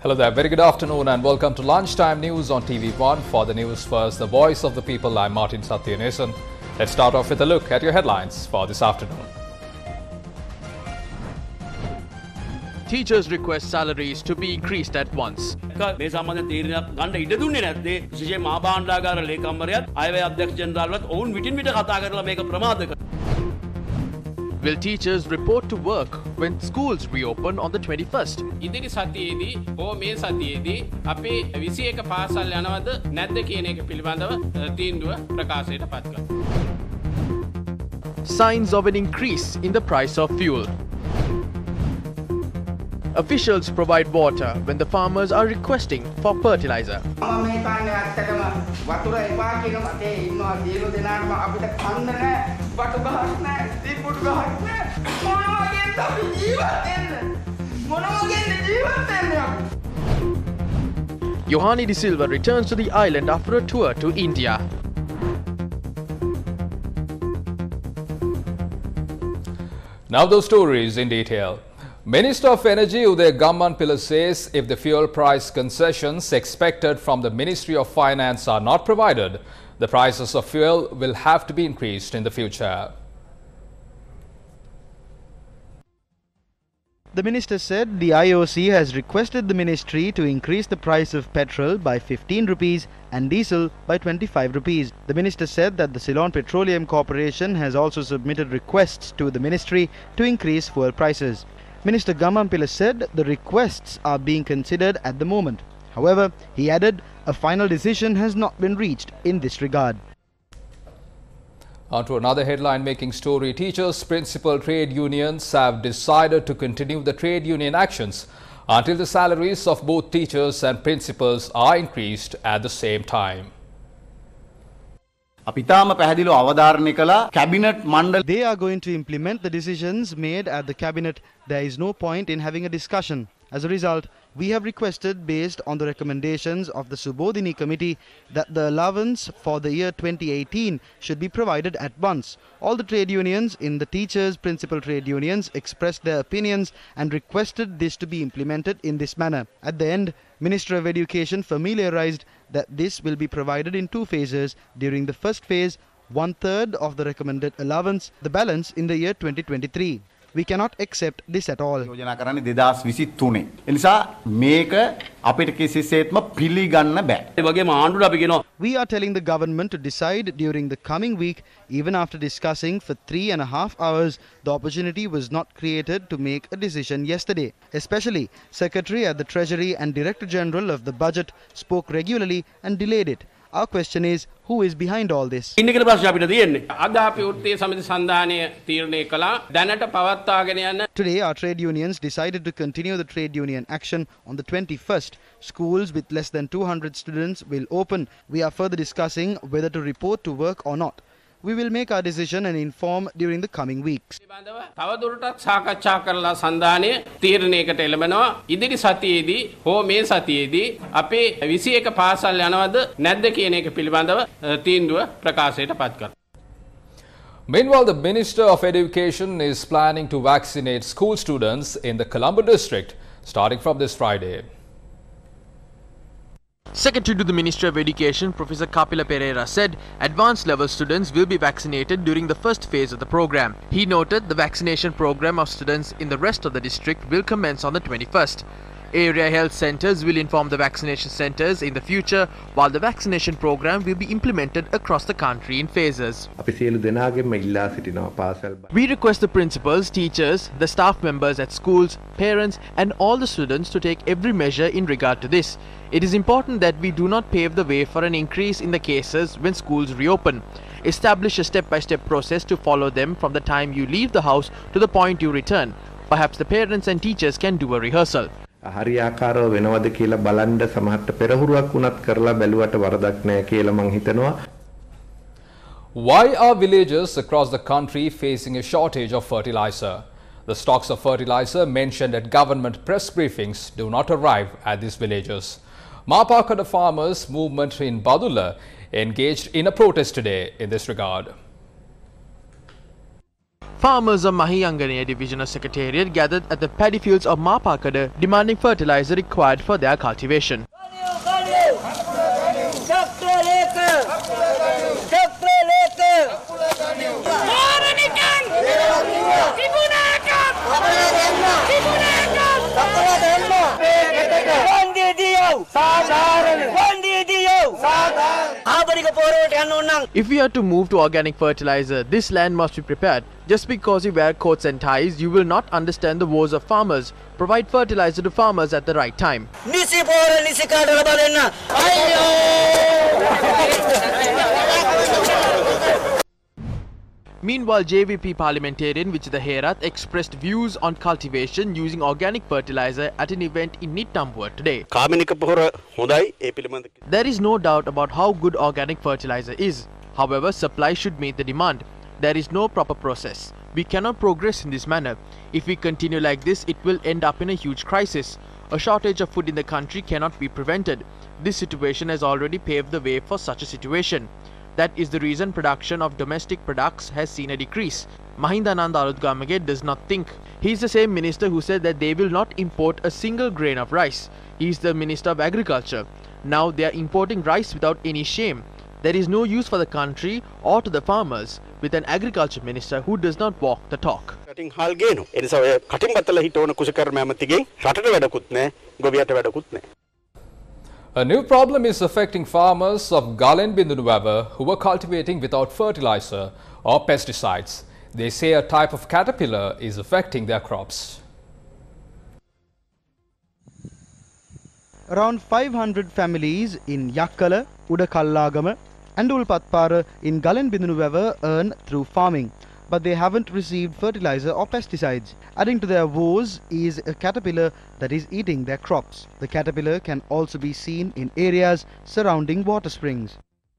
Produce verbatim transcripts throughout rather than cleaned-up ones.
Hello there, very good afternoon and welcome to Lunchtime News on T V one. For the news first, the voice of the people, I'm Martin Satyanesan. Let's start off with a look at your headlines for this afternoon. Teachers request salaries to be increased at once. මේ සම්බන්ධ තීරණයක් ගන්න ඉඩ දුන්නේ නැත්තේ විශේෂයෙන් මහා භාණ්ඩාගාර ලේකම්වරයාත් අයවැය අධ්‍යක්ෂ ජෙනරාල්වත් ඔවුන් විටින් විට කතා කරලා මේක ප්‍රමාද කරනවා. Will teachers report to work when schools reopen on the twenty-first? ඉදිරි සතියේදී හෝ මේ සතියේදී අපි විසි එක පාසල් යනවද නැද්ද කියන එක පිළිබඳව තීන්දුව ප්‍රකාශයට පත් කරනවා. Signs of an increase in the price of fuel. Officials provide water when the farmers are requesting for fertilizer. Yohani De Silva returns to the island after a tour to India. Now those stories in detail. Minister of Energy Uday Gammanpilla says if the fuel price concessions expected from the Ministry of Finance are not provided, the prices of fuel will have to be increased in the future. The minister said the I O C has requested the ministry to increase the price of petrol by fifteen rupees and diesel by twenty-five rupees. The minister said that the Ceylon Petroleum Corporation has also submitted requests to the ministry to increase fuel prices. Minister Gammanpilla said the requests are being considered at the moment. However, he added a final decision has not been reached in this regard. On to another headline-making story. Teachers' principal trade unions have decided to continue the trade union actions until the salaries of both teachers and principals are increased at the same time. They are going to implement the decisions made at the cabinet. There is no point in having a discussion. As a result, we have requested, based on the recommendations of the Subodhini committee, that the allowance for the year twenty eighteen should be provided at once. All the trade unions in the teachers' principal trade unions expressed their opinions and requested this to be implemented in this manner. At the end, Minister of Education familiarized that this will be provided in two phases. During the first phase, one-third of the recommended allowance, the balance in the year twenty twenty-three. We cannot accept this at all. We are telling the government to decide during the coming week. Even after discussing for three and a half hours, the opportunity was not created to make a decision yesterday. Especially, Secretary at the Treasury and Director General of the Budget spoke regularly and delayed it. Our question is, who is behind all this? Today our trade unions decided to continue the trade union action on the twenty-first. Schools with less than two hundred students will open. We are further discussing whether to report to work or not. We will make our decision and inform during the coming weeks. තවදුරටත් සාකච්ඡා කරලා සන්ධානය තීරණයකට එළඹෙනවා. ඉදිරි සතියේදී හෝ මේ සතියේදී අපි විසි එක පාසල් යනවද නැද්ද කියන එක පිළිබඳව තීන්දුව ප්‍රකාශයට පත් කරනවා. Meanwhile, the Minister of Education is planning to vaccinate school students in the Colombo district starting from this Friday. Secretary to the Ministry of Education, Professor Kapila Pereira, said advanced level students will be vaccinated during the first phase of the program. He noted the vaccination program of students in the rest of the district will commence on the twenty-first. Area health centers will inform the vaccination centers in the future, while the vaccination program will be implemented across the country in phases. We request the principals, teachers, the staff members at schools, parents and all the students to take every measure in regard to this. It is important that we do not pave the way for an increase in the cases when schools reopen. Establish a step-by-step process to follow them from the time you leave the house to the point you return. Perhaps the parents and teachers can do a rehearsal. හරියාකාරව වෙනවද කියලා බලන්න සමහරට පෙරහුරුවක් වුණත් කරලා බැලුවට වරදක් නැහැ කියලා මං හිතනවා. Why are villagers across the country facing a shortage of fertilizer? The stocks of fertilizer mentioned at government press briefings do not arrive at these villages. Mapakada farmers movement in Badulla engaged in a protest today in this regard. Farmers of Mahiyangania Divisional Secretariat gathered at the paddy fields of Mapakada demanding fertilizer required for their cultivation. If we are to move to organic fertilizer, this land must be prepared. Just because you wear coats and ties, you will not understand the woes of farmers. Provide fertilizer to farmers at the right time. Meanwhile, J V P parliamentarian Vichitha Herath expressed views on cultivation using organic fertilizer at an event in Nittambuwa today. There is no doubt about how good organic fertilizer is. However, supply should meet the demand. There is no proper process. We cannot progress in this manner. If we continue like this, it will end up in a huge crisis. A shortage of food in the country cannot be prevented. This situation has already paved the way for such a situation. That is the reason production of domestic products has seen a decrease. Mahindananda Arudgamage does not think. He is the same minister who said that they will not import a single grain of rice. He is the Minister of Agriculture. Now they are importing rice without any shame. There is no use for the country or to the farmers with an agriculture minister who does not walk the talk. A new problem is affecting farmers of Galen Bindunuwava who were cultivating without fertilizer or pesticides. They say a type of caterpillar is affecting their crops. Around five hundred families in Yakkala, Udakallagama and Ulpatpara in Galen Bindunuwava earn through farming, but they haven't received fertilizer or pesticides. Adding to their woes is a caterpillar that is eating their crops. The caterpillar can also be seen in areas surrounding water springs.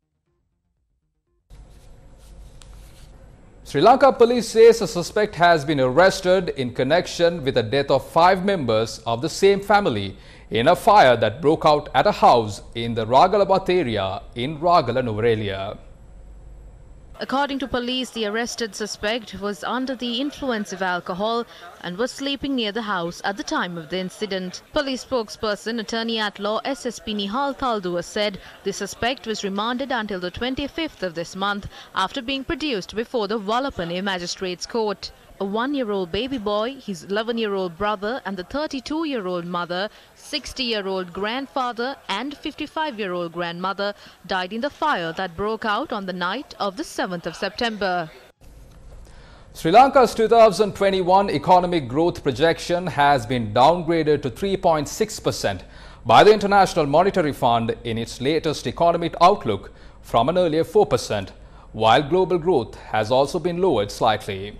Sri Lanka police says a suspect has been arrested in connection with the death of five members of the same family in a fire that broke out at a house in the Ragalabat area in Ragala, Nuvarelia. According to police, the arrested suspect was under the influence of alcohol and was sleeping near the house at the time of the incident. Police spokesperson, attorney at law S S P Nihal Thaldua said the suspect was remanded until the twenty-fifth of this month after being produced before the Walapane Magistrates Court. A one-year-old baby boy, his eleven-year-old brother and the thirty-two-year-old mother, sixty-year-old grandfather and fifty-five-year-old grandmother died in the fire that broke out on the night of the seventh of September. Sri Lanka's two thousand twenty-one economic growth projection has been downgraded to three point six percent by the International Monetary Fund in its latest economic outlook from an earlier four percent, while global growth has also been lowered slightly.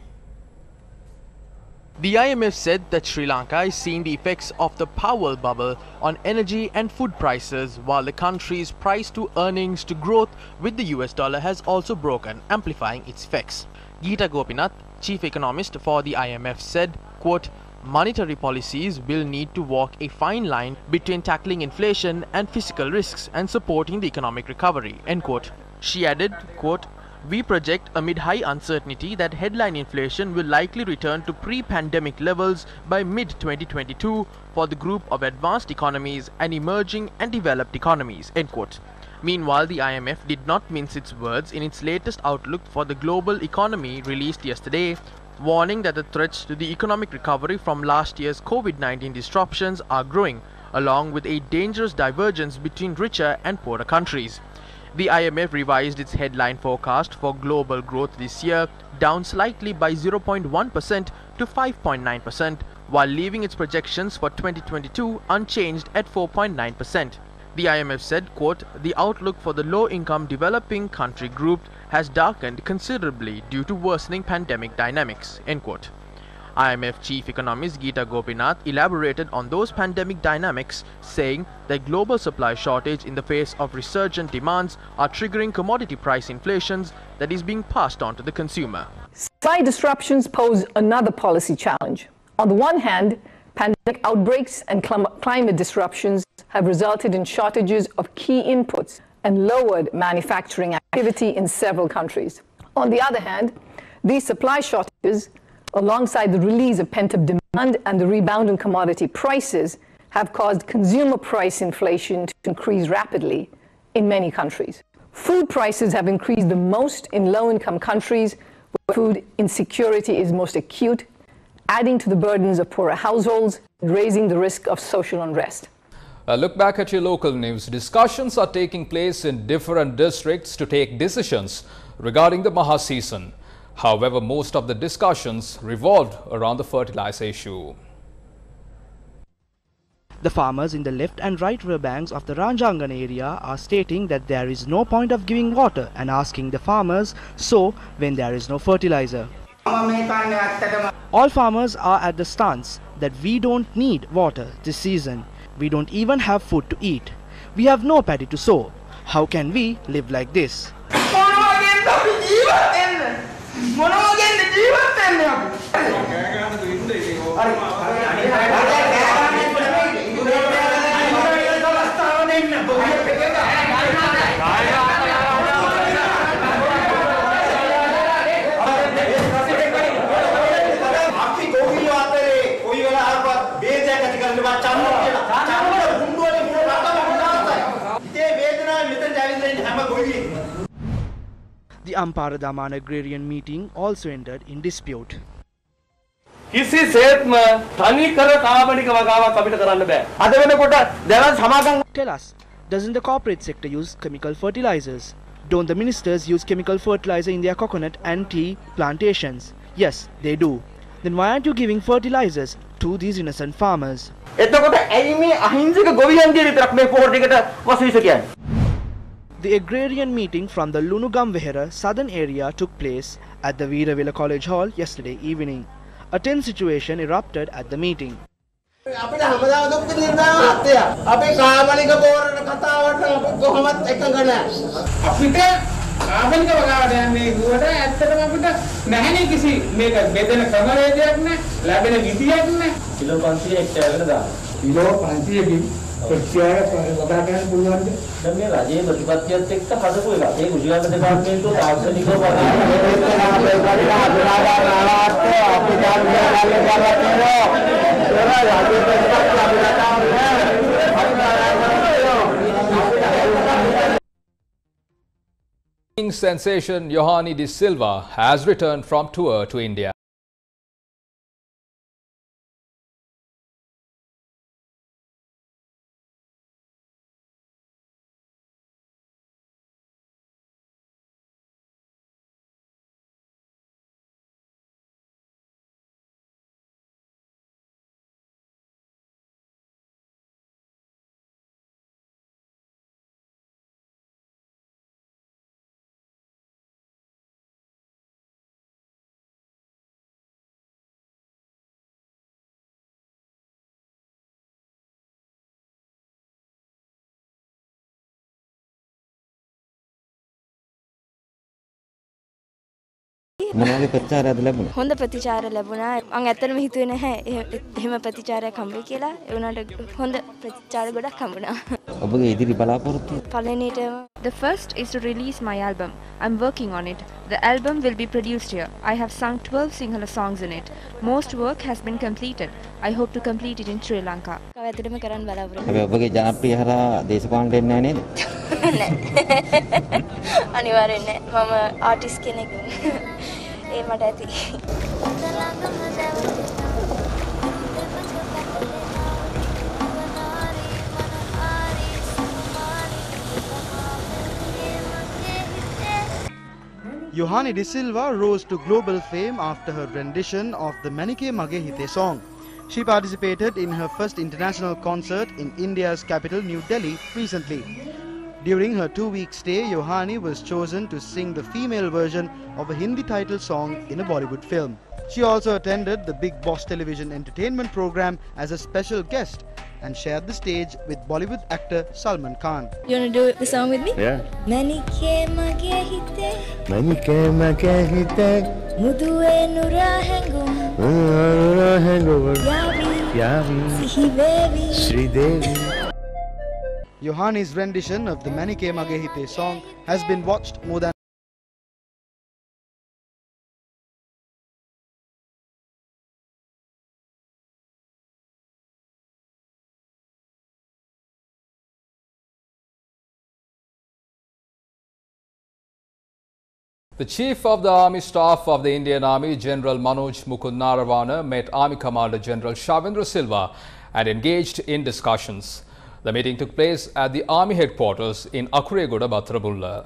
The I M F said that Sri Lanka is seeing the effects of the Powell bubble on energy and food prices, while the country's price to earnings to growth with the U S dollar has also broken, amplifying its effects. Geeta Gopinath, chief economist for the I M F, said, quote, monetary policies will need to walk a fine line between tackling inflation and fiscal risks and supporting the economic recovery, end quote. She added, quote, we project amid high uncertainty that headline inflation will likely return to pre-pandemic levels by mid twenty twenty-two for the group of advanced economies and emerging and developed economies, end quote. Meanwhile, the I M F did not mince its words in its latest outlook for the global economy released yesterday, warning that the threats to the economic recovery from last year's COVID nineteen disruptions are growing, along with a dangerous divergence between richer and poorer countries. The I M F revised its headline forecast for global growth this year down slightly by zero point one percent to five point nine percent, while leaving its projections for twenty twenty-two unchanged at four point nine percent. The I M F said, quote, the outlook for the low-income developing country group has darkened considerably due to worsening pandemic dynamics, end quote. I M F chief economist Geeta Gopinath elaborated on those pandemic dynamics, saying that global supply shortage in the face of resurgent demands are triggering commodity price inflations that is being passed on to the consumer. Supply disruptions pose another policy challenge. On the one hand, pandemic outbreaks and climate disruptions have resulted in shortages of key inputs and lowered manufacturing activity in several countries. On the other hand, These supply shortages, alongside the release of pent-up demand and the rebound in commodity prices, have caused consumer price inflation to increase rapidly in many countries. Food prices have increased the most in low-income countries where food insecurity is most acute, adding to the burdens of poorer households and raising the risk of social unrest. Uh, look back at your local news. Discussions are taking place in different districts to take decisions regarding the Maha season. However, most of the discussions revolved around the fertilizer issue. The farmers in the left and right river banks of the Ranjangan area are stating that there is no point of giving water and asking the farmers so when there is no fertilizer. All farmers are at the stance that we don't need water this season. We don't even have food to eat. We have no paddy to sow. How can we live like this? The Ampara Daman agrarian meeting also ended in dispute. Tell us, doesn't the corporate sector use chemical fertilizers? Don't the ministers use chemical fertilizer in their coconut and tea plantations? Yes, they do. Then why aren't you giving fertilizers to these innocent farmers? The agrarian meeting from the Lunugam southern area took place at the Veeravilla College Hall yesterday evening. A tense situation erupted at the meeting. Sensation Yohani De Silva has returned from tour to India. මොනවගේ ප්‍රතිචාරයක්ද ලැබුණේ? හොඳ ප්‍රතිචාර ලැබුණා. මම ඇත්තටම හිතුවේ නැහැ එහෙම ප්‍රතිචාරයක් හම්බෙයි කියලා. ඒ වුණාට හොඳ ප්‍රතිචාර ගොඩක් හම්බුණා. ඔබගේ ඉදිරි බලාපොරොත්තු? පළවෙනිටම The first is to release my album. I'm working on it. The album will be produced here. I have sung twelve Sinhala songs in it. Most work has been completed. I hope to complete it in Sri Lanka. ඇත්තටම කරන්න බලාපොරොත්තු. හැබැයි ඔබගේ ජනප්‍රිය හරහා දේශපාලනයට එන්නේ නැහැ නේද? අනිවාර්යෙන් නෑ. මම ආටිස්ට් කෙනෙක්. ඒ මට ඇති. Yohani De Silva rose to global fame after her rendition of the Manike Mage Hite song. She participated in her first international concert in India's capital New Delhi recently. During her two-week stay, Yohani was chosen to sing the female version of a Hindi title song in a Bollywood film. She also attended the Big Boss television entertainment program as a special guest and shared the stage with Bollywood actor Salman Khan. You want to do the song with me? Yeah. Manike Mage Hite Manike Mage Hite Mudue Nura Hengum Nura Hengum Yavi Yavi Sihi Devi Sri Devi. Yohani's rendition of the Manike Mage Hite song has been watched more than The Chief of the Army Staff of the Indian Army, General Manoj Mukund Narawana, met Army Commander General Shavindra Silva and engaged in discussions. The meeting took place at the Army headquarters in Akuregoda, Batrabulla.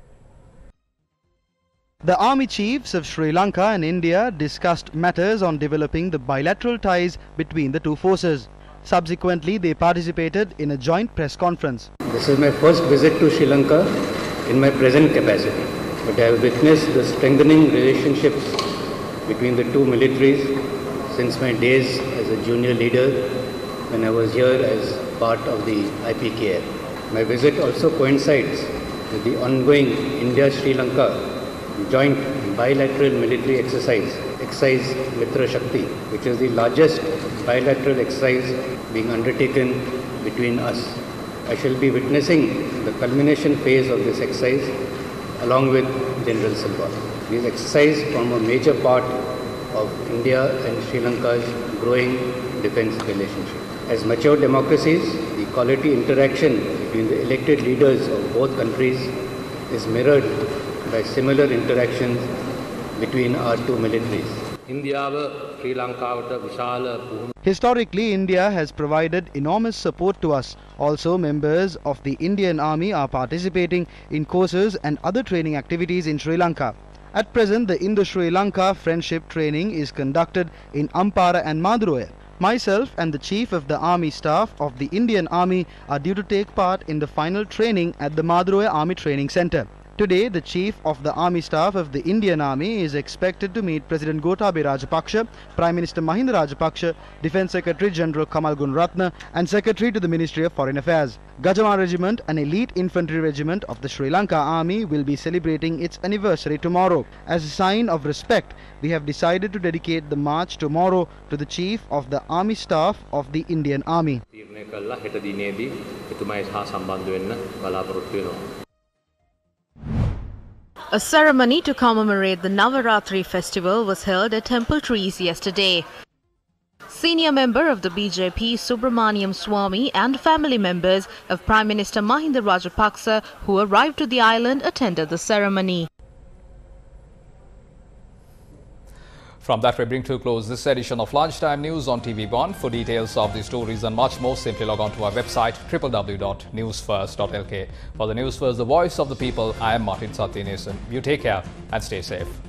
The Army Chiefs of Sri Lanka and India discussed matters on developing the bilateral ties between the two forces. Subsequently, they participated in a joint press conference. This is my first visit to Sri Lanka in my present capacity, but I have witnessed the strengthening relationships between the two militaries since my days as a junior leader when I was here as part of the I P K F. My visit also coincides with the ongoing India-Sri Lanka joint bilateral military exercise, Exercise Mitra Shakti, which is the largest bilateral exercise being undertaken between us. I shall be witnessing the culmination phase of this exercise along with General Silva. These exercises form a major part of India and Sri Lanka's growing defense relationship. As mature democracies, the quality interaction between the elected leaders of both countries is mirrored by similar interactions between our two militaries. Historically, India has provided enormous support to us. Also, members of the Indian Army are participating in courses and other training activities in Sri Lanka. At present, the Indo-Sri Lanka Friendship Training is conducted in Ampara and Madurai. Myself and the Chief of the Army Staff of the Indian Army are due to take part in the final training at the Madurai Army Training Centre. Today, the Chief of the Army Staff of the Indian Army is expected to meet President Gotabaya Rajapaksa, Prime Minister Mahinda Rajapaksa, Defence Secretary General Kamal Gunaratne and Secretary to the Ministry of Foreign Affairs. Gajamar Regiment, an elite infantry regiment of the Sri Lanka Army, will be celebrating its anniversary tomorrow. As a sign of respect, we have decided to dedicate the march tomorrow to the Chief of the Army Staff of the Indian Army. A ceremony to commemorate the Navaratri festival was held at Temple Trees yesterday. Senior member of the B J P Subramaniam Swamy and family members of Prime Minister Mahinda Rajapaksa who arrived to the island attended the ceremony. From that, we bring to a close this edition of Lunchtime News on T V one. For details of the stories and much more, simply log on to our website w w w dot news first dot l k. For the News First, the voice of the people, I am Martin Satyanesan. You take care and stay safe.